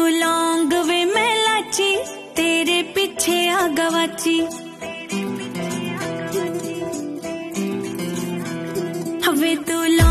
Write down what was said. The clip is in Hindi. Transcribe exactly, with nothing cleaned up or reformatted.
लौंग वे मैं लाची, तेरे पीछे आ गवाची। वे तू